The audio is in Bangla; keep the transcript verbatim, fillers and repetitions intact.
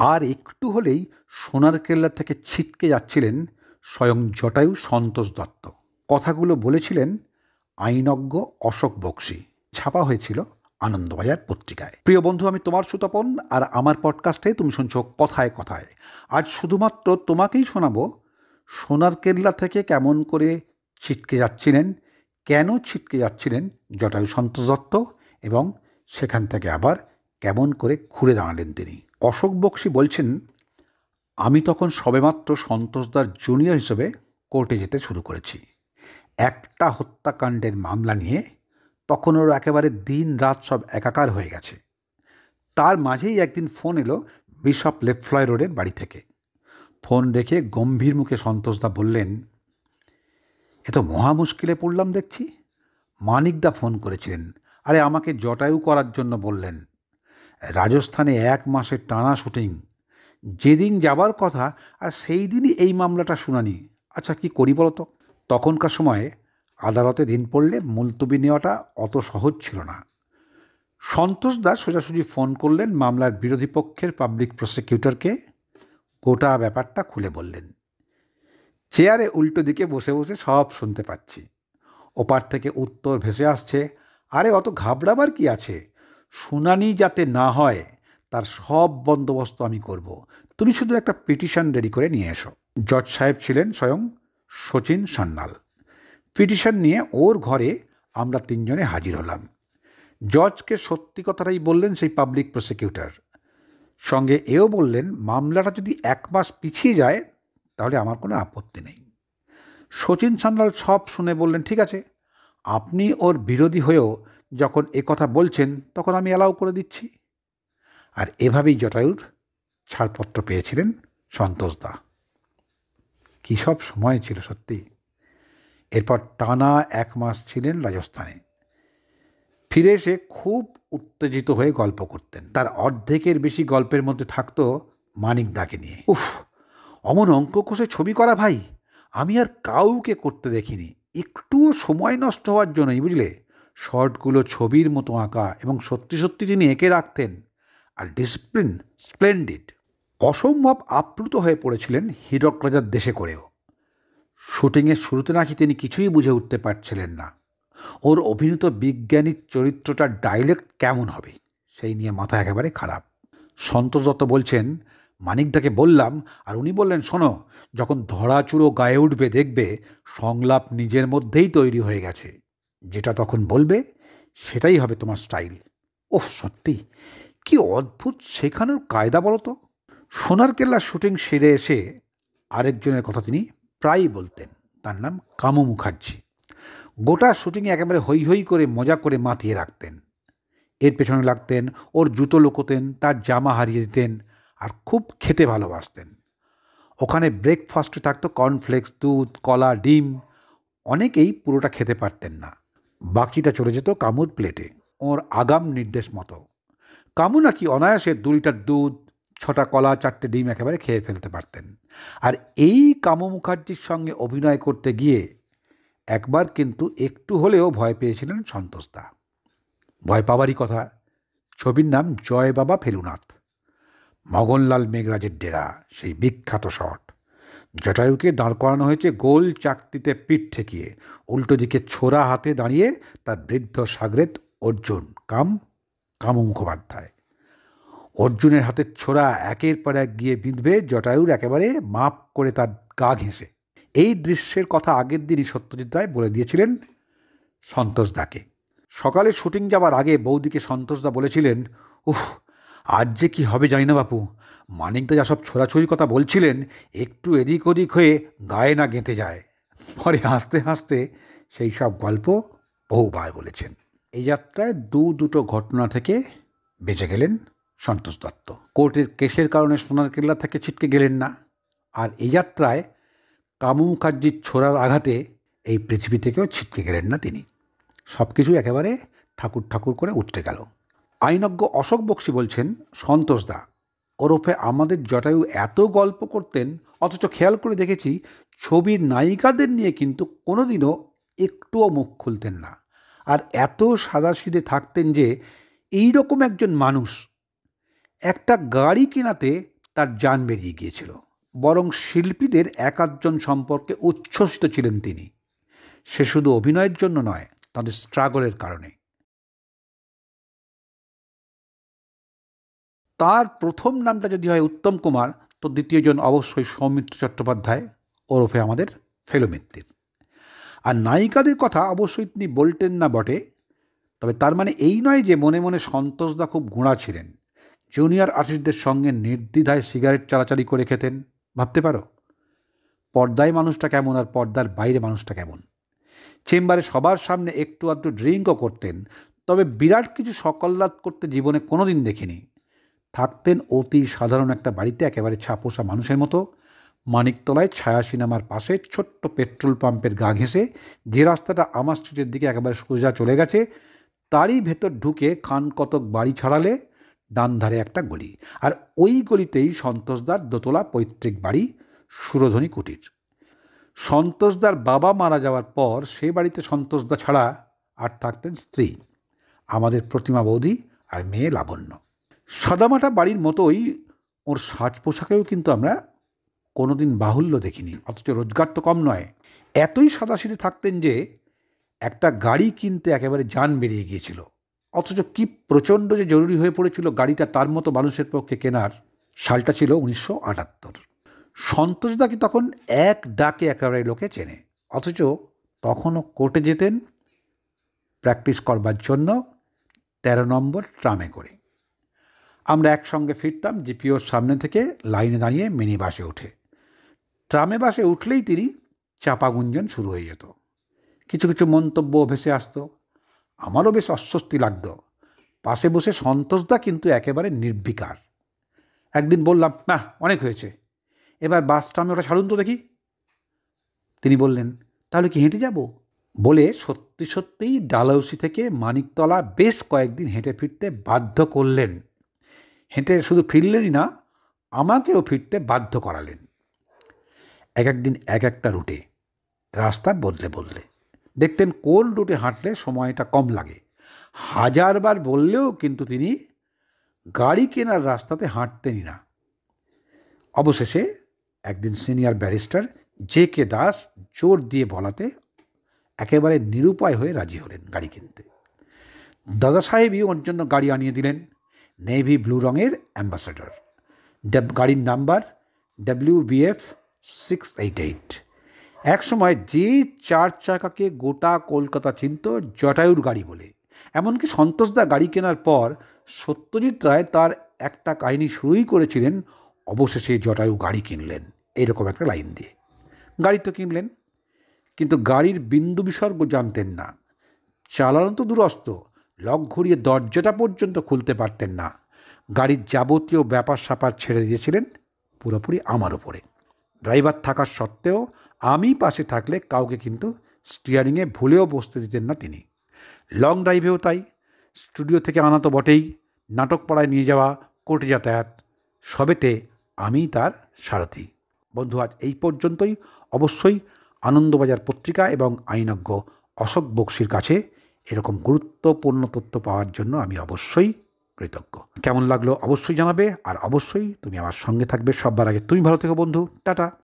আর একটু হলেই সোনার কেল্লা থেকে ছিটকে যাচ্ছিলেন স্বয়ং জটায়ু সন্তোষ দত্ত। কথাগুলো বলেছিলেন আইনজ্ঞ অশোক বক্সী। ছাপা হয়েছিল আনন্দবাজার পত্রিকায়। প্রিয় বন্ধু, আমি তোমার সুতপন, আর আমার পডকাস্টে তুমি শুনছো কথায় কথায়। আজ শুধুমাত্র তোমাকেই শোনাবো সোনার কেল্লা থেকে কেমন করে ছিটকে যাচ্ছিলেন, কেন ছিটকে যাচ্ছিলেন জটায়ু সন্তোষ দত্ত, এবং সেখান থেকে আবার কেমন করে ঘুরে দাঁড়ালেন তিনি। অশোক বক্সী বলছেন, আমি তখন সবেমাত্র সন্তোষদার জুনিয়র হিসেবে কোর্টে যেতে শুরু করেছি। একটা হত্যাকাণ্ডের মামলা নিয়ে তখন ওর একেবারে দিন রাত সব একাকার হয়ে গেছে। তার মাঝেই একদিন ফোন এলো বিশপ লেফ্লয় রোডের বাড়ি থেকে। ফোন রেখে গম্ভীর মুখে সন্তোষদা বললেন, এ তো মহা মুশকিলে পড়লাম দেখছি। মানিকদা ফোন করেছিলেন, আরে আমাকে জটায়ু করার জন্য বললেন। রাজস্থানে এক মাসের টানা শুটিং, যেদিন যাবার কথা আর সেই দিনই এই মামলাটা শুনানি। আচ্ছা কি করি বলো তো? তখনকার সময়ে আদালতে দিন পড়লে মুলতবি নেওয়াটা অত সহজ ছিল না। সন্তোষ দাস সোজাসুজি ফোন করলেন মামলার বিরোধী পক্ষের পাবলিক প্রসিকিউটরকে। গোটা ব্যাপারটা খুলে বললেন। চেয়ারে উল্টো দিকে বসে বসে সব শুনতে পাচ্ছি। ওপার থেকে উত্তর ভেসে আসছে, আরে অত ঘাবড়াবার কি আছে, শুনানি যাতে না হয় তার সব বন্দোবস্ত আমি করব, তুমি শুধু একটা পিটিশন রেডি করে নিয়ে এসো। জজ সাহেব ছিলেন স্বয়ং শচীন সান্যাল। পিটিশন নিয়ে ওর ঘরে আমরা তিনজনে হাজির হলাম। জজকে সত্যি কথাটাই বললেন সেই পাবলিক প্রসিকিউটর। সঙ্গে এও বললেন মামলাটা যদি এক মাস পিছিয়ে যায় তাহলে আমার কোনো আপত্তি নেই। শচীন সান্যাল সব শুনে বললেন, ঠিক আছে, আপনি ওর বিরোধী হয়েও যখন এ কথা বলছেন তখন আমি অ্যালাউ করে দিচ্ছি। আর এভাবেই জটায়ুর ছাড়পত্র পেয়েছিলেন সন্তোষদা। কী সব সময় ছিল সত্যি। এরপর টানা এক মাস ছিলেন রাজস্থানে। ফিরে এসে খুব উত্তেজিত হয়ে গল্প করতেন। তার অর্ধেকের বেশি গল্পের মধ্যে থাকতো মানিকদাকে নিয়ে। উফ, অমন অঙ্ক কষে ছবি করা ভাই আমি আর কাউকে করতে দেখিনি, একটুও সময় নষ্ট হওয়ার জন্যই, বুঝলে। শর্টগুলো ছবির মতো আঁকা এবং সত্যি সত্যি তিনি এঁকে রাখতেন। আর ডিসিপ্লিন স্প্লেন্ডিড। অসম্ভব আপ্লুত হয়ে পড়েছিলেন হীরক রাজার দেশে করেও। শুটিংয়ের শুরুতে নাকি তিনি কিছুই বুঝে উঠতে পারছিলেন না ওর অভিনীত বিজ্ঞানীর চরিত্রটার ডাইলেক্ট কেমন হবে, সেই নিয়ে মাথা একেবারে খারাপ। সন্তোষ দত্ত বলছেন, মানিকদাকে বললাম, আর উনি বললেন, শোনো, যখন ধরাচুড়ো গায়ে উঠবে দেখবে সংলাপ নিজের মধ্যেই তৈরি হয়ে গেছে, যেটা তখন বলবে সেটাই হবে তোমার স্টাইল। ওহ সত্যি কি অদ্ভুত শেখানোর কায়দা বলো তো। সোনার কেল্লার শুটিং সেরে এসে আরেকজনের কথা তিনি প্রায়ই বলতেন, তার নাম কামু মুখার্জি। গোটা শুটিংয়ে একেবারে হৈ হৈ করে মজা করে মাতিয়ে রাখতেন। এর পেছনে লাগতেন, ওর জুতো লুকোতেন, তার জামা হারিয়ে দিতেন, আর খুব খেতে ভালোবাসতেন। ওখানে ব্রেকফাস্টে থাকতো কর্নফ্লেক্স, দুধ, কলা, ডিম। অনেকেই পুরোটা খেতে পারতেন না, বাকিটা চলে যেত কামুর প্লেটে ওর আগাম নির্দেশ মতো। কামু নাকি অনায়াসে দু লিটার দুধ, ছটা কলা, চারটে ডিম একেবারে খেয়ে ফেলতে পারতেন। আর এই কামু মুখার্জির সঙ্গে অভিনয় করতে গিয়ে একবার কিন্তু একটু হলেও ভয় পেয়েছিলেন সন্তোষদা। ভয় পাওয়ারই কথা। ছবির নাম জয় বাবা ফেলুনাথ। মগনলাল মেঘরাজের ডেরা, সেই বিখ্যাত শট। জটায়ুকে দাঁড় করানো হয়েছে গোল চাকতিতে পিঠ ঠেকিয়ে। উল্টো দিকে ছোড়া হাতে দাঁড়িয়ে তার বৃদ্ধ সাগরেদ অর্জুন কাম কামু মুখোপাধ্যায়। অর্জুনের হাতের ছোড়া একের পর এক গিয়ে বিঁধবে জটায়ুর একেবারে মাপ করে তার গা ঘেঁষে। এই দৃশ্যের কথা আগের দিনই সত্যজিৎ রায় বলে দিয়েছিলেন সন্তোষদাকে। সকালে শুটিং যাবার আগে বৌদিকে সন্তোষদা বলেছিলেন, উফ, আজ যে কী হবে জানি না বাপু, মানিকদা যা সব ছোড়াছুড়ির কথা বলছিলেন একটু এদিক ওদিক হয়ে গায়ে না গেঁথে যায়। পরে হাসতে হাসতে সেই সব গল্প বহুবার বলেছেন। এই যাত্রায় দু দুটো ঘটনা থেকে বেঁচে গেলেন সন্তোষ দত্ত। কোর্টের কেসের কারণে সোনার কেল্লা থেকে ছিটকে গেলেন না, আর এই যাত্রায় কামু মুখার্জির ছোড়ার আঘাতে এই পৃথিবী থেকেও ছিটকে গেলেন না তিনি। সব কিছু একেবারে ঠাকুর ঠাকুর করে উঠতে গেল। আইনজ্ঞ অশোক বক্সী বলছেন, সন্তোষদা ওরফে আমাদের জটায়ু এত গল্প করতেন, অথচ খেয়াল করে দেখেছি ছবির নায়িকাদের নিয়ে কিন্তু কোনোদিনও একটুও মুখ খুলতেন না। আর এত সাদাসিধে থাকতেন যে এই রকম একজন মানুষ একটা গাড়ি কেনাতে তার জান বেরিয়ে গিয়েছিল, বরং শিল্পীদের এক আধজন সম্পর্কে উচ্ছ্বসিত ছিলেন তিনি। সে শুধু অভিনয়ের জন্য নয়, তাদের স্ট্রাগলের কারণে। তার প্রথম নামটা যদি হয় উত্তম কুমার, তো দ্বিতীয়জন অবশ্যই সৌমিত্র চট্টোপাধ্যায় ওরফে আমাদের ফেলু মিত্তির। আর নায়িকাদের কথা অবশ্যই তিনি বলতেন না বটে, তবে তার মানে এই নয় যে মনে মনে সন্তোষদা খুব গোঁড়া ছিলেন, জুনিয়র আর্টিস্টদের সঙ্গে নির্দ্বিধায় সিগারেট চালাচালি করে খেতেন। ভাবতে পারো পর্দায় মানুষটা কেমন আর পর্দার বাইরে মানুষটা কেমন। চেম্বারে সবার সামনে একটু আধটু ড্রিঙ্কও করতেন, তবে বিরাট কিছু সকল্লাদ করতে জীবনে কোনো দিন দেখিনি। থাকতেন অতি সাধারণ একটা বাড়িতে, একেবারে ছাপোষা মানুষের মতো। মানিকতলায় ছায়া সিনেমার পাশে ছোট্ট পেট্রোল পাম্পের গা ঘেঁষে যে রাস্তাটা আমার স্ট্রিটের দিকে একেবারে সোজা চলে গেছে, তারই ভেতর ঢুকে খান কতক বাড়ি ছাড়ালে ডান ধারে একটা গলি, আর ওই গলিতেই সন্তোষদার দোতলা পৈতৃক বাড়ি সুরধনী কুটির। সন্তোষদার বাবা মারা যাওয়ার পর সে বাড়িতে সন্তোষদা ছাড়া আর থাকতেন স্ত্রী, আমাদের প্রতিমা বৌদি, আর মেয়ে লাবণ্য। সাদামাটা বাড়ির মতোই ওর সাজ পোশাকেও কিন্তু আমরা কোনোদিন বাহুল্য দেখিনি, অথচ রোজগার তো কম নয়। এতই সাদাসিধে থাকতেন যে একটা গাড়ি কিনতে একেবারে জান বেরিয়ে গিয়েছিল, অথচ কি প্রচণ্ড যে জরুরি হয়ে পড়েছিল গাড়িটা তার মতো মানুষের পক্ষে কেনার। সালটা ছিল উনিশশো আটাত্তর। সন্তোষদাকে তখন এক ডাকে একেবারে লোকে চেনে, অথচ তখনও কোর্টে যেতেন প্র্যাকটিস করবার জন্য তেরো নম্বর ট্রামে করে। আমরা একসঙ্গে ফিরতাম জিপিওর সামনে থেকে লাইনে দাঁড়িয়ে মিনি বাসে উঠে। ট্রামে বাসে উঠলেই তিনি চাপা গুঞ্জন শুরু হয়ে যেত, কিছু কিছু মন্তব্য ভেসে আসতো। আমারও বেশ অস্বস্তি লাগত। পাশে বসে সন্তোষদা কিন্তু একেবারে নির্বিকার। একদিন বললাম, না অনেক হয়েছে, এবার বাস ট্রামে ওটা ছাড়ুন তো দেখি। তিনি বললেন, তাহলে কি হেঁটে যাব? বলে সত্যি সত্যিই ডালহৌসি থেকে মানিকতলা বেশ কয়েকদিন হেঁটে ফিরতে বাধ্য করলেন। হেঁটে শুধু ফিরলেনই না, আমাকেও ফিরতে বাধ্য করালেন। এক একদিন এক একটা রুটে, রাস্তা বদলে বদলে। দেখতেন কোন রুটে হাঁটলে সময়টা কম লাগে। হাজারবার বললেও কিন্তু তিনি গাড়ি কেনার রাস্তাতে হাঁটতেনই না। অবশেষে একদিন senior barrister J K Das জোর দিয়ে বলাতে একেবারে নিরুপায় হয়ে রাজি হলেন গাড়ি কিনতে। দাদা সাহেবই ওর জন্য গাড়ি আনিয়ে দিলেন, নেভি ব্লু রঙের অ্যাম্বাসেডর। গাড়ির number W B F six eight eight. একসময় যে চার চাকাকে গোটা কলকাতা চিনত জটায়ুর গাড়ি বলে। এমনকি সন্তোষদা গাড়ি কেনার পর সত্যজিৎ রায় তার একটা কাহিনী শুরুই করেছিলেন, অবশেষে জটায়ু গাড়ি কিনলেন, এইরকম একটা লাইন দিয়ে। গাড়ি তো কিনলেন, কিন্তু গাড়ির বিন্দু বিসর্গ জানতেন না। চালানো তো দূরস্থ, লক ঘুরিয়ে দরজাটা পর্যন্ত খুলতে পারতেন না। গাড়ির যাবতীয় ব্যাপার স্যাপার ছেড়ে দিয়েছিলেন পুরোপুরি আমার ওপরে। ড্রাইভার থাকার সত্ত্বেও আমি পাশে থাকলে কাউকে কিন্তু স্টিয়ারিংয়ে ভুলেও বসতে দিতেন না তিনি। লং ড্রাইভেও তাই। স্টুডিও থেকে আনা তো বটেই, নাটক পাড়ায় নিয়ে যাওয়া, কোর্টে যাতায়াত, সবেতে আমিই তার সারথি। বন্ধু, আজ এই পর্যন্তই। অবশ্যই আনন্দবাজার পত্রিকা এবং আইনজ্ঞ অশোক বক্সির কাছে এরকম গুরুত্বপূর্ণ তথ্য পাওয়ার জন্য আমি অবশ্যই কৃতজ্ঞ। কেমন লাগলো অবশ্যই জানাবে, আর অবশ্যই তুমি আমার সঙ্গে থাকবে সবার আগে। তুমি ভালো থেকো বন্ধু, টাটা।